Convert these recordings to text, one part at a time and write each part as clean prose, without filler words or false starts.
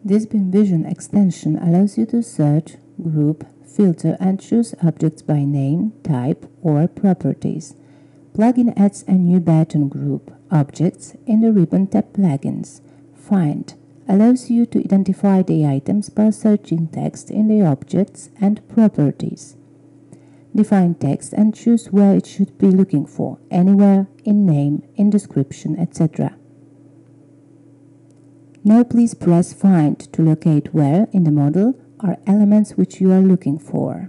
This BIMvision extension allows you to search, group, filter and choose objects by name, type or properties. Plugin adds a new button group, Objects, in the ribbon tab Plugins. Find allows you to identify the items by searching text in the Objects and Properties. Define text and choose where it should be looking for, anywhere, in name, in description, etc. Now please press Find to locate where, in the model, are elements which you are looking for.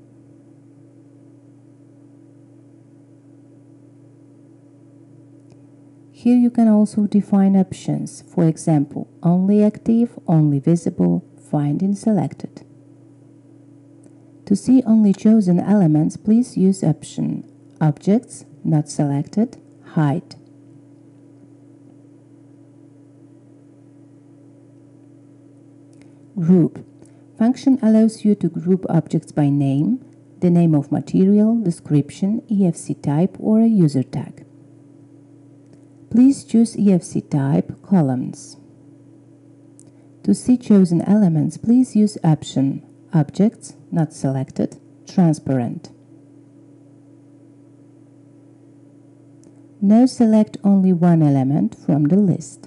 Here you can also define options, for example, only active, only visible, find in selected. To see only chosen elements, please use option Objects, not selected, Hide. Group function allows you to group objects by name, the name of material, description, EFC type or a user tag. Please choose EFC type columns. To see chosen elements, please use option Objects, not selected, Transparent. Now select only one element from the list.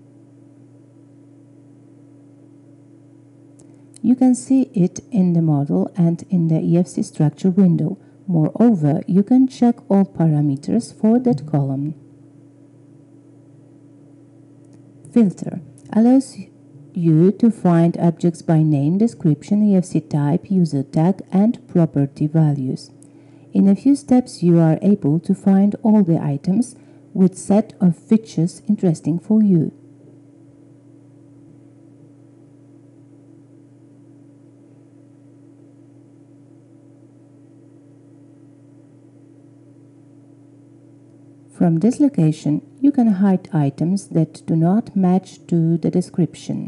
You can see it in the model and in the EFC structure window. Moreover, you can check all parameters for that column. Filter allows you to find objects by name, description, EFC type, user tag, and property values. In a few steps, you are able to find all the items with set of features interesting for you. From this location, you can hide items that do not match to the description.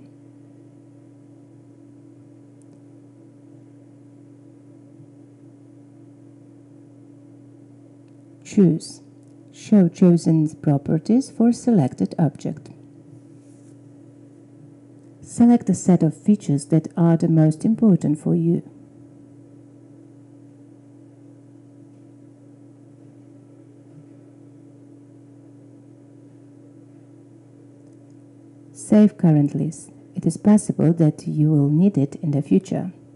Choose. Show chosen properties for selected object. Select a set of features that are the most important for you. Save current list. It is possible that you will need it in the future.